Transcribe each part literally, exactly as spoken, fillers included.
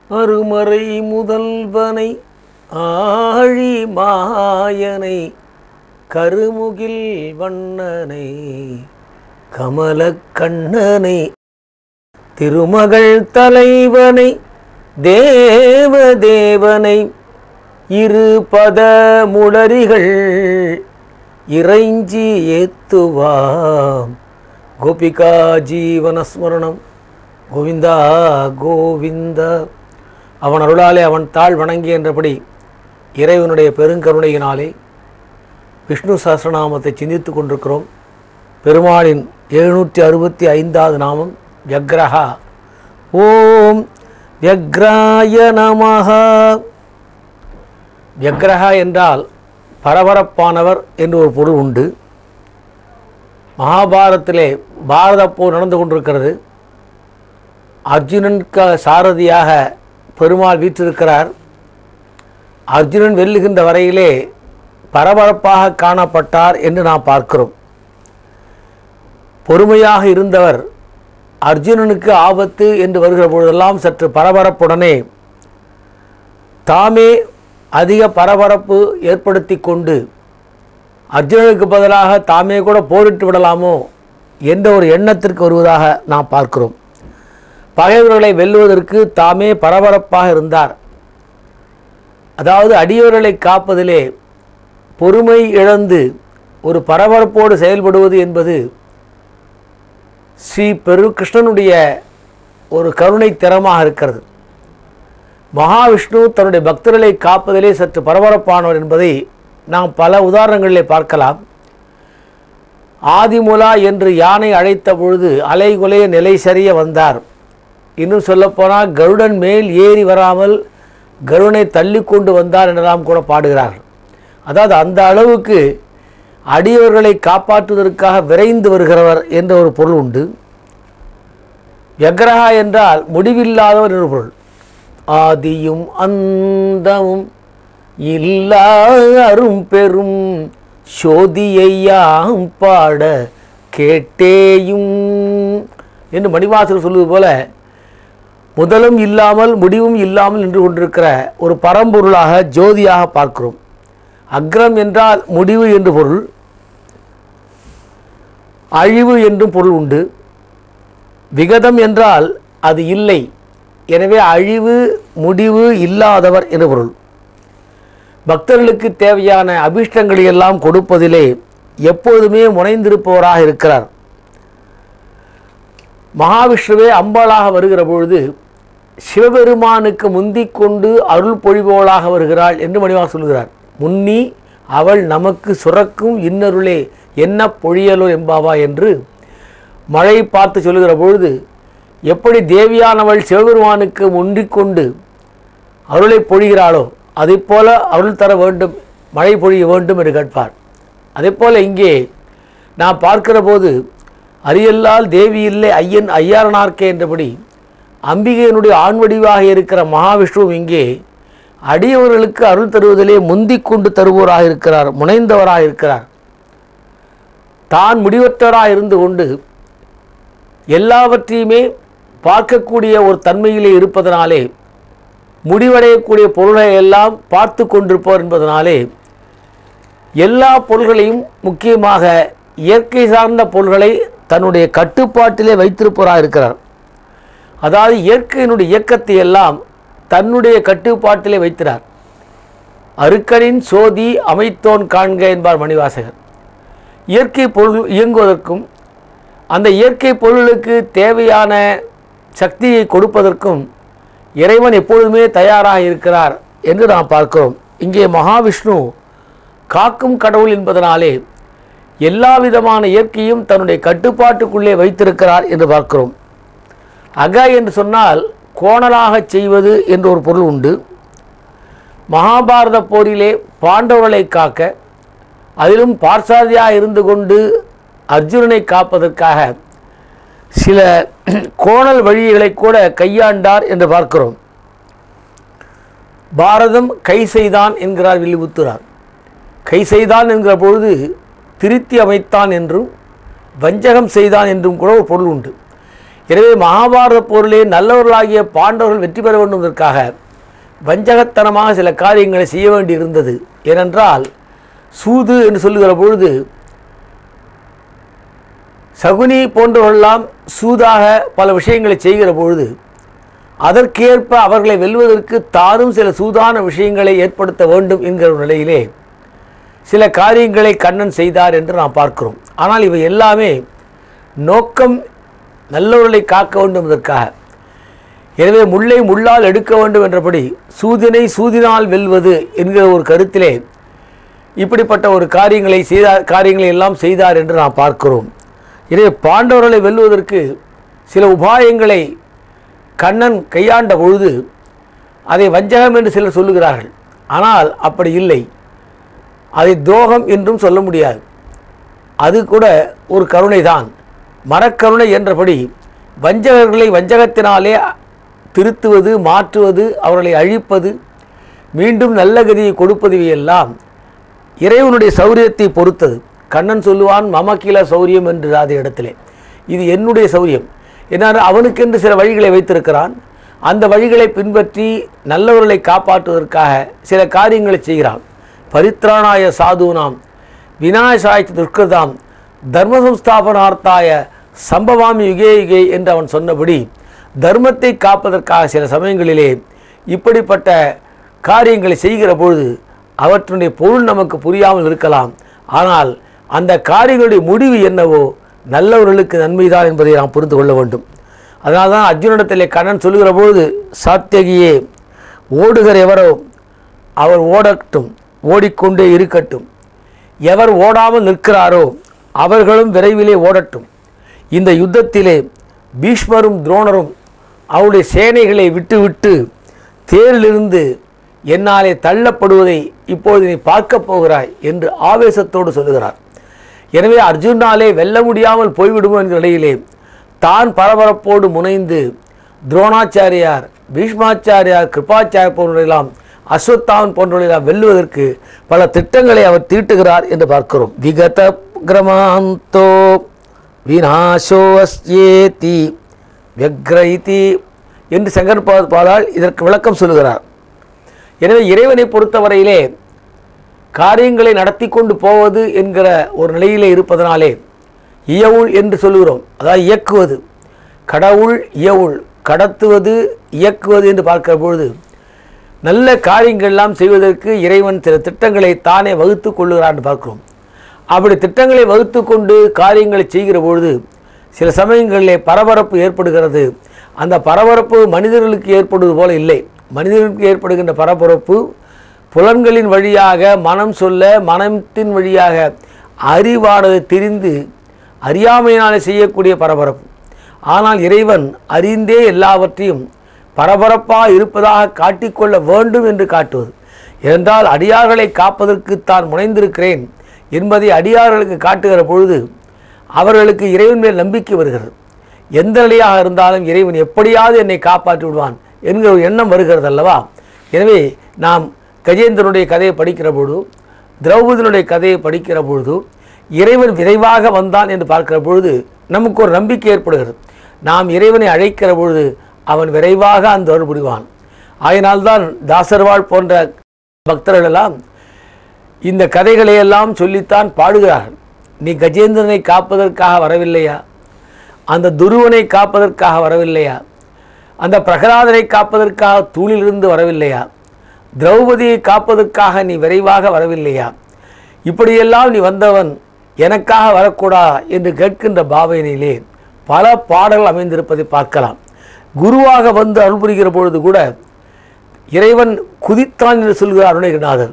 அருமறை முதல்வனை ஆழி மாயனை கருமுகில் வண்ணனை கமலக் கண்ணனை திருமகள் தலைவனை தேவதேவனை இரு பத முளரிகள் இறைஞ்சி ஏத்துவாம் கோபிகா ஜீவனஸ்மரணம் கோவிந்தா கோவிந்தா. அவன் அருளாலே அவன் தாழ் வணங்கி என்றபடி இறைவனுடைய பெருங்கருணையினாலே விஷ்ணு சஹஸ்ரநாமத்தை சிந்தித்து கொண்டிருக்கிறோம். பெருமாளின் எழுநூற்றி அறுபத்தி ஐந்தாவது நாமம் வியக்ரஹா. ஓம் வியக்ராய நமஹ. வியக்ரஹா என்றால் பரபரப்பானவர் என்று ஒரு பொருள் உண்டு. மகாபாரதத்திலே பாரத போர் நடந்து கொண்டிருக்கிறது. அர்ஜுனனுக்கு சாரதியாக பெருமாள் வீற்றிருக்கிறார். அர்ஜுனன் வெல்லுகின்ற வரையிலே பரபரப்பாக காணப்பட்டார் என்று நாம் பார்க்கிறோம். பொறுமையாக இருந்தவர் அர்ஜுனனுக்கு ஆபத்து என்று வருகிற பொழுதெல்லாம் சற்று பரபரப்புடனே தாமே அதிக பரபரப்பு ஏற்படுத்தி கொண்டு அர்ஜுனனுக்கு பதிலாக தாமே கூட போரிட்டு விடலாமோ என்ற ஒரு எண்ணத்திற்கு வருவதாக நாம் பார்க்கிறோம். பகைவர்களை வெல்லுவதற்கு தாமே பரபரப்பாக இருந்தார். அதாவது அடியவர்களை காப்பதிலே பொறுமை இழந்து ஒரு பரபரப்போடு செயல்படுவது என்பது ஸ்ரீ பெரு கிருஷ்ணனுடைய ஒரு கருணை திறமாக இருக்கிறது. மகாவிஷ்ணு தன்னுடைய பக்தர்களை காப்பதிலே சற்று பரபரப்பானவர் என்பதை நாம் பல உதாரணங்களிலே பார்க்கலாம். ஆதிமுலா என்று யானை அழைத்த பொழுது அலைகுலைய நிலை சரிய வந்தார். இன்னும் சொல்லப்போனால் கருடன் மேல் ஏறி வராமல் கருடனை தள்ளி கொண்டு வந்தார் என்றெல்லாம் கூட பாடுகிறார்கள். அதாவது அந்த அளவுக்கு அடியவர்களை காப்பாற்றுவதற்காக விரைந்து வருகிறவர் என்ற ஒரு பொருள் உண்டு. வியக்ரஹா என்றால் முடிவில்லாதவர் என்ற பொருள். ஆதியும் அந்தமும் இல்லா அரும் பெரும் சோதியையாம் பாட கேட்டேயும் என்று மணிவாசகர் சொல்வது போல முதலும் இல்லாமல் முடிவும் இல்லாமல் நின்று கொண்டிருக்கிற ஒரு பரம்பொருளாக ஜோதியாக பார்க்கிறோம். அக்ரம் என்றால் முடிவு என்று பொருள், அழிவு என்றும் பொருள் உண்டு. விகதம் என்றால் அது இல்லை, எனவே அழிவு முடிவு இல்லாதவர் என்று பொருள். பக்தர்களுக்கு தேவையான அபிஷ்டங்களை எல்லாம் கொடுப்பதிலே எப்போதுமே முனைந்திருப்பவராக இருக்கிறார். மகாவிஷ்ணுவே அம்பாளாக வருகிற பொழுது சிவபெருமானுக்கு முந்திக் கொண்டு அருள் பொழிபவளாக வருகிறாள் என்று மணிவாக சொல்கிறார். முன்னி அவள் நமக்கு சுரக்கும் இன்னருளே என்ன பொழியலோ என்பாவா என்று மழை பார்த்து சொல்லுகிற பொழுது எப்படி தேவியானவள் சிவபெருமானுக்கு முந்திக்கொண்டு அருளை பொழிகிறாளோ அதை போல அருள் தர வேண்டும், மழை பொழிய வேண்டும் என்று கேட்பார். அதே போல் இங்கே நான் பார்க்கிற போது அரியல்லால் தேவி இல்லை ஐயன் ஐயாரனார்க்கே என்றபடி அம்பிகையினுடைய ஆண்வடிவாக இருக்கிற மகாவிஷ்ணுவும் இங்கே அடியவர்களுக்கு அருள் தருவதிலே முந்திக் கொண்டு தருவோராக இருக்கிறார், முனைந்தவராக இருக்கிறார். தான் முடிவற்றவராக இருந்து கொண்டு எல்லாவற்றையுமே பார்க்கக்கூடிய ஒரு தன்மையிலே இருப்பதனாலே முடிவடையக்கூடிய பொருளை எல்லாம் பார்த்து கொண்டிருப்பவர் என்பதனாலே எல்லா பொருள்களையும் முக்கியமாக இயற்கை சார்ந்த பொருள்களை தன்னுடைய கட்டுப்பாட்டிலே வைத்திருப்பவராக இருக்கிறார். அதாவது இயற்கையினுடைய இயக்கத்தை எல்லாம் தன்னுடைய கட்டுப்பாட்டிலே வைத்திறார். அருக்கனின் சோதி அமைத்தோன் காண்க என்பார் மணிவாசகர். இயற்கை பொருள் இயங்குவதற்கும் அந்த இயற்கை பொருளுக்கு தேவையான சக்தியை கொடுப்பதற்கும் இறைவன் எப்பொழுதுமே தயாராக இருக்கிறார் என்று நாம் பார்க்கிறோம். இங்கே மகாவிஷ்ணு காக்கும் கடவுள் என்பதனாலே எல்லா விதமான இயற்கையும் தன்னுடைய கட்டுப்பாட்டுக்குள்ளே வைத்திருக்கிறார் என்று பார்க்கிறோம். அக என்று சொன்னால் கோணலாக செய்வது என்று ஒரு பொருள் உண்டு. மகாபாரத போரிலே பாண்டவர்களை காக்க, அதிலும் பார்சாதியாக இருந்து கொண்டு அர்ஜுனனை காப்பதற்காக சில கோணல் வழிகளை கூட கையாண்டார் என்று பார்க்கிறோம். பாரதம் கை செய்தான் என்கிறார் வில்லிபுத்தூரார். கை செய்தான் என்கிற பொழுது திருத்தி அமைத்தான் என்றும் வஞ்சகம் செய்தான் என்றும் கூட ஒரு பொருள் உண்டு. எனவே மகாபாரத போரிலே நல்லவர்களாகிய பாண்டவர்கள் வெற்றி பெற வேண்டும் என்பதற்காக வஞ்சகத்தனமாக சில காரியங்களை செய்ய வேண்டி இருந்தது. ஏனென்றால் சூது என்று சொல்லுகிற பொழுது சகுனி போன்றவர்களெல்லாம் சூதாக பல விஷயங்களை செய்கிற பொழுது அதற்கேற்ப அவர்களை வெல்வதற்கு தானும் சில சூதான விஷயங்களை ஏற்படுத்த வேண்டும் என்கிற நிலையிலே சில காரியங்களை கண்ணன் செய்தார் என்று நாம் பார்க்கிறோம். ஆனால் இவை எல்லாமே நோக்கம் நல்லவர்களை காக்க வேண்டும் என்பதற்காக. எனவே முல்லை முள்ளால் எடுக்க வேண்டும் என்றபடி சூதினை சூதினால் வெல்வது என்கிற ஒரு கருத்திலே இப்படிப்பட்ட ஒரு காரியங்களை செய்தார் காரியங்களை எல்லாம் செய்தார் என்று நாம் பார்க்கிறோம். எனவே பாண்டவர்களை வெல்வதற்கு சில உபாயங்களை கண்ணன் கையாண்ட பொழுது அதை வஞ்சகம் என்று சிலர் சொல்லுகிறார்கள். ஆனால் அப்படி இல்லை, அதை துரோகம் என்றும் சொல்ல முடியாது. அது கூட ஒரு கருணை தான், மரக்கருணை என்றபடி வஞ்சகர்களை வஞ்சகத்தினாலே திருத்துவது, மாற்றுவது, அவர்களை அழிப்பது, மீண்டும் நல்ல கதியை கொடுப்பது எல்லாம் இறைவனுடைய சௌரியத்தை பொறுத்தது. கண்ணன் சொல்லுவான் மமக்கில சௌரியம் என்று அது இடத்திலே, இது என்னுடைய சௌரியம். ஏன்னா அவனுக்கென்று சில வழிகளை வைத்திருக்கிறான். அந்த வழிகளை பின்பற்றி நல்லவர்களை காப்பாற்றுவதற்காக சில காரியங்களை செய்கிறான். பரித்ராணாய சாதுனாம் விநாசாய துஷ்கிருதாம் தர்ம சம்ஸ்தாபனார்த்தாய சம்பவாமி யுகே யுகே என்று அவன் சொன்னபடி தர்மத்தை காப்பதற்காக சில சமயங்களிலே இப்படிப்பட்ட காரியங்களை செய்கிற பொழுது அவற்றுடைய பொருள் நமக்கு புரியாமல் இருக்கலாம். ஆனால் அந்த காரியங்களுடைய முடிவு என்னவோ நல்லவர்களுக்கு நன்மைதான் என்பதை நாம் புரிந்து கொள்ள வேண்டும். அதனால் தான் அர்ஜுனிடத்திலே கண்ணன் சொல்லுகிற பொழுது சாத்தியகியே ஓடுகிற எவரோ அவர் ஓடட்டும், ஓடிக்கொண்டே இருக்கட்டும். எவர் ஓடாமல் நிற்கிறாரோ அவர்களும் விரைவிலே ஓடட்டும். இந்த யுத்தத்திலே பீஷ்மரும் துரோணரும் அவருடைய சேனைகளை விட்டுவிட்டு தேரிலிருந்து என்னாலே தள்ளப்படுவதை இப்பொழுது நீ பார்க்கப் போகிறாய் என்று ஆவேசத்தோடு சொல்லுகிறார். எனவே அர்ஜுனாலே வெல்ல முடியாமல் போய்விடுமோ என்ற நிலையிலே தான் பரபரப்போடு முனைந்து துரோணாச்சாரியார், பீஷ்மாச்சாரியார், கிருபாச்சாரியர் போன்றவர்களெல்லாம், அஸ்வத்தாமன் போன்றவர்களெல்லாம் வெல்லுவதற்கு பல திட்டங்களை அவர் தீட்டுகிறார் என்று பார்க்கிறோம். விகத கிரமாந்தோ விநாசோ அஸ்யேதி விக்ரைதி என்று சங்கர் பாதால் இதற்கு விளக்கம் சொல்லுகிறார். எனவே இறைவனை பொறுத்தவரையிலே காரியங்களை நடத்தி கொண்டு போவது என்கிற ஒரு நிலையிலே இருப்பதனாலே இயவுள் என்று சொல்லுகிறோம். அதாவது இயக்குவது, கடவுள் இயவுள், கடத்துவது, இயக்குவது என்று பார்க்கிற பொழுது நல்ல காரியங்கள்லாம் செய்வதற்கு இறைவன் சில திட்டங்களை தானே வகுத்து கொள்ளுகிறான் என்று பார்க்கிறோம். அப்படி திட்டங்களை வகுத்து கொண்டு காரியங்களை செய்கிற பொழுது சில சமயங்களிலே பரபரப்பு ஏற்படுகிறது. அந்த பரபரப்பு மனிதர்களுக்கு ஏற்படுவது போல இல்லை. மனிதர்களுக்கு ஏற்படுகின்ற பரபரப்பு புலன்களின் வழியாக மனம் சொல்ல, மனத்தின் வழியாக அறிவானது தெரிந்து அறியாமையினாலே செய்யக்கூடிய பரபரப்பு. ஆனால் இறைவன் அறிந்தே எல்லாவற்றையும் பரபரப்பாக இருப்பதாக காட்டிக்கொள்ள வேண்டும் என்று காட்டுவது. என்றால் அடியார்களை காப்பதற்கு தான் முனைந்திருக்கிறேன் என்பதை அடியார்களுக்கு காட்டுகிற பொழுது அவர்களுக்கு இறைவன் மேல் நம்பிக்கை வருகிறது. எந்த நிலையாக இருந்தாலும் இறைவன் எப்படியாவது என்னை காப்பாற்றி விடுவான் என்கிற ஒரு எண்ணம் வருகிறது அல்லவா. எனவே நாம் கஜேந்திரனுடைய கதையை படிக்கிற பொழுது, திரௌபதியினுடைய கதையை படிக்கிற பொழுது இறைவன் விரைவாக வந்தான் என்று பார்க்கிற பொழுது நமக்கு ஒரு நம்பிக்கை ஏற்படுகிறது. நாம் இறைவனை அழைக்கிற பொழுது அவன் விரைவாக அந்த அருள் புரிவான். ஆயினால்தான் தாசர்வாள் போன்ற பக்தர்களெல்லாம் இந்த கதைகளையெல்லாம் சொல்லித்தான் பாடுகிறார்கள். நீ கஜேந்திரனை காப்பதற்காக வரவில்லையா? அந்த துருவனை காப்பதற்காக வரவில்லையா? அந்த பிரகலாதனை காப்பதற்காக தூணிலிருந்து வரவில்லையா? திரௌபதியை காப்பதற்காக நீ விரைவாக வரவில்லையா? இப்படியெல்லாம் நீ வந்தவன் எனக்காக வரக்கூடா என்று கேட்கின்ற பாவனையிலே பல பாடல்கள் அமைந்திருப்பதை பார்க்கலாம். குருவாக வந்து அருள் புரிகிற பொழுது கூட இறைவன் குதித்தான் என்று சொல்கிறார் அருணகிரிநாதர்.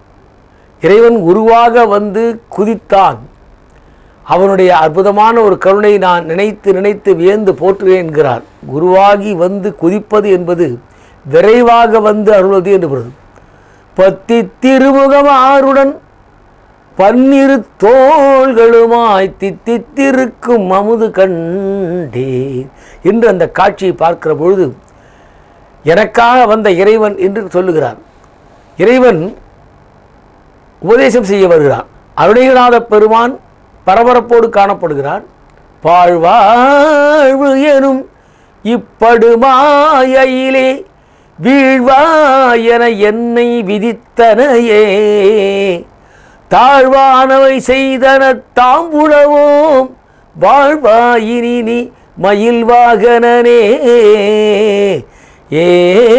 இறைவன் குருவாக வந்து குதித்தான். அவனுடைய அற்புதமான ஒரு கருணை நான் நினைத்து நினைத்து வியந்து போற்றுவேன் என்கிறார். குருவாகி வந்து குதிப்பது என்பது விரைவாக வந்து அருள்வது என்று பொருள். பத்தி திருமுகமாருடன் பன்னிரு தோள்களுமாய் தித்தித்திருக்கும் அமுது கண்டே என்று அந்த காட்சியை பார்க்கிற பொழுது எனக்காக வந்த இறைவன் என்று சொல்லுகிறார். இறைவன் உபதேசம் செய்ய வருகிறான். அருணகிரிநாத பெருமான் பரபரப்போடு காணப்படுகிறான். பாழ்வாழ்வு எனும் இப்படுமாயிலே வீழ்வாயென என்னை விதித்தனையே தாழ்வானவை செய்தன தாம்புலவோம் வாழ்வாயினி நீ மயில் வாகனனே ஏ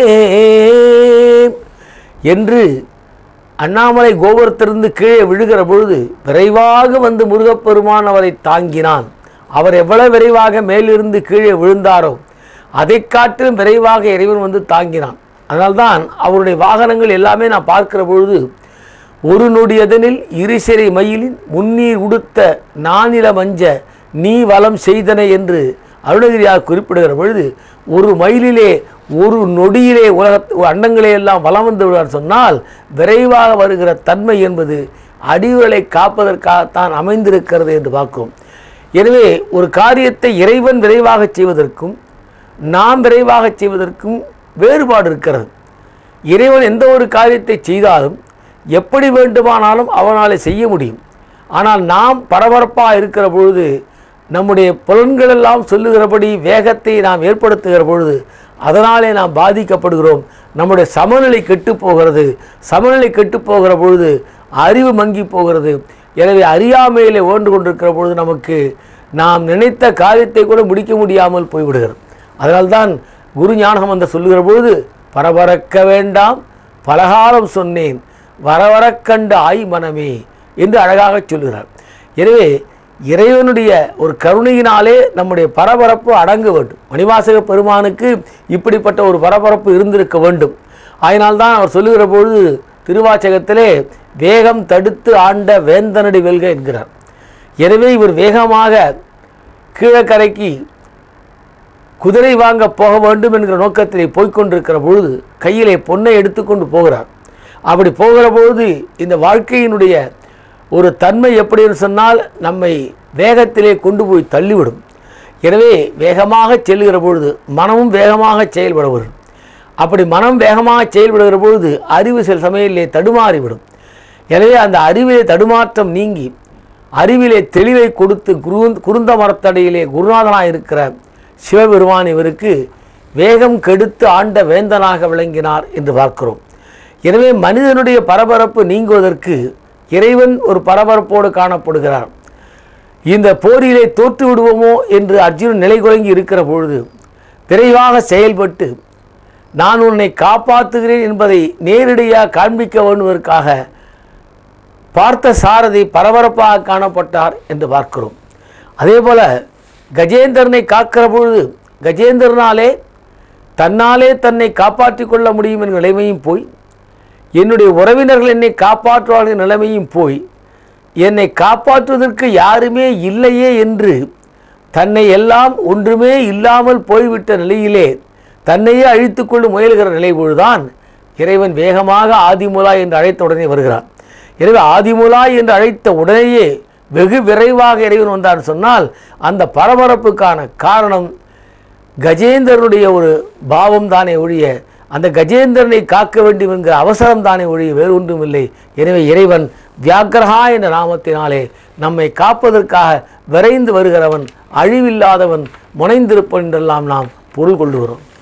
என்று அண்ணாமலை கோபுரத்திலிருந்து கீழே விழுகிற பொழுது விரைவாக வந்து முருகப்பெருமான் அவரை தாங்கினான். அவர் எவ்வளவு விரைவாக மேலிருந்து கீழே விழுந்தாரோ அதை காட்டிலும் விரைவாக இறைவன் வந்து தாங்கினான். அதனால்தான் அவருடைய வாகனங்கள் எல்லாமே நான் பார்க்கிற பொழுது ஒரு நொடியதனில் இருசிறை மயிலின் முன்னீர் உடுத்த நானில மஞ்ச நீ வலம் செய்தன என்று அருணகிரியார் குறிப்பிடுகிற பொழுது ஒரு மயிலிலே ஒரு நொடியிலே உலக அண்டங்களே எல்லாம் வலம் வந்து விடுவார் சொன்னால் விரைவாக வருகிற தன்மை என்பது அடிகளை காப்பதற்காகத்தான் அமைந்திருக்கிறது என்று பார்க்கிறோம். எனவே ஒரு காரியத்தை இறைவன் விரைவாக செய்வதற்கும் நாம் விரைவாக செய்வதற்கும் வேறுபாடு இருக்கிறது. இறைவன் எந்த ஒரு காரியத்தை செய்தாலும் எப்படி வேண்டுமானாலும் அவனாலே செய்ய முடியும். ஆனால் நாம் பரபரப்பாக இருக்கிற பொழுது நம்முடைய புலன்களெல்லாம் சொல்லுகிறபடி வேகத்தை நாம் ஏற்படுத்துகிற பொழுது அதனாலே நாம் பாதிக்கப்படுகிறோம். நம்முடைய சமநிலை கெட்டு போகிறது. சமநிலை கெட்டு போகிற பொழுது அறிவு மங்கி போகிறது. எனவே அறியாமையிலே ஓன்று கொண்டிருக்கிற பொழுது நமக்கு நாம் நினைத்த காரியத்தை கூட முடிக்க முடியாமல் போய்விடுகிறது. அதனால்தான் குரு ஞானசம்பந்தர் சொல்லுகிற பொழுது பரபரக்க வேண்டாம் பலகாலம் சொன்னேன் வரவரக் கண்ட ஆய் மனமே என்று அழகாக சொல்லுகிறார். எனவே இறைவனுடைய ஒரு கருணையினாலே நம்முடைய பரபரப்பு அடங்க வேண்டும். மணிவாசக பெருமானுக்கு இப்படிப்பட்ட ஒரு பரபரப்பு இருந்திருக்க வேண்டும். அதனால்தான் அவர் சொல்லுகிற பொழுது திருவாச்சகத்திலே வேகம் தடுத்து ஆண்ட வேந்தனடி வெல்க என்கிறார். எனவே இவர் வேகமாக கீழக்கரைக்கு குதிரை வாங்க போக வேண்டும் என்கிற நோக்கத்திலே போய்கொண்டிருக்கிற பொழுது கையிலே பொன்னை எடுத்துக்கொண்டு போகிறார். அப்படி போகிற பொழுது இந்த வாழ்க்கையினுடைய ஒரு தன்மை எப்படி சொன்னால் நம்மை வேகத்திலே கொண்டு போய் தள்ளிவிடும். எனவே வேகமாக செல்லுகிற பொழுது மனமும் வேகமாக செயல்பட வரும். அப்படி மனம் வேகமாக செயல்படுகிற பொழுது அறிவு சில சமயத்திலே தடுமாறிவிடும். எனவே அந்த அறிவிலே தடுமாற்றம் நீங்கி அறிவிலே தெளிவை கொடுத்து குரு குருந்த மரத்தடையிலே குருநாதனாக இருக்கிற சிவபெருமான் இவருக்கு வேகம் கெடுத்து ஆண்ட வேந்தனாக விளங்கினார் என்று பார்க்கிறோம். எனவே மனிதனுடைய பரபரப்பு நீங்குவதற்கு இறைவன் ஒரு பரபரப்போடு காணப்படுகிறார். இந்த போரிலே தோற்று விடுவோமோ என்று அர்ஜுனன் நிலை குலங்கி இருக்கிற பொழுது விரைவாக செயல்பட்டு நான் உன்னை காப்பாற்றுகிறேன் என்பதை நேரடியாக காண்பிக்க வேண்டுவதற்காக பார்த்த சாரதி பரபரப்பாக காணப்பட்டார் என்று பார்க்கிறோம். அதே போல கஜேந்திரனை காக்கிற பொழுது கஜேந்திரனாலே தன்னாலே தன்னை காப்பாற்றி கொள்ள முடியும் என்ற நிலைமையும் போய் என்னுடைய உறவினர்கள் என்னை காப்பாற்றுவார்கள் நிலைமையும் போய் என்னை காப்பாற்றுவதற்கு யாருமே இல்லையே என்று தன்னை எல்லாம் ஒன்றுமே இல்லாமல் போய்விட்ட நிலையிலே தன்னையே அழித்து கொண்டு முயல்கிற நிலை பொழுதுதான் இறைவன் வேகமாக ஆதிமூலா என்று அழைத்த உடனே வருகிறான். எனவே ஆதிமூலா என்று அழைத்த உடனேயே வெகு விரைவாக இறைவன் வந்தார் சொன்னால் அந்த பரபரப்புக்கான காரணம் கஜேந்திரனுடைய ஒரு பாவம் தானே ஒழிய அந்த கஜேந்திரனை காக்க வேண்டும் என்கிற அவசரம் தானே ஒழிய வேறு ஒன்றும் இல்லை. எனவே இறைவன் வியாக்கிரகா என்ற நாமத்தினாலே நம்மை காப்பதற்காக விரைந்து வருகிறவன், அழிவில்லாதவன், முனைந்திருப்பன் என்றெல்லாம் நாம் பொருள் கொள்ளுகிறோம்.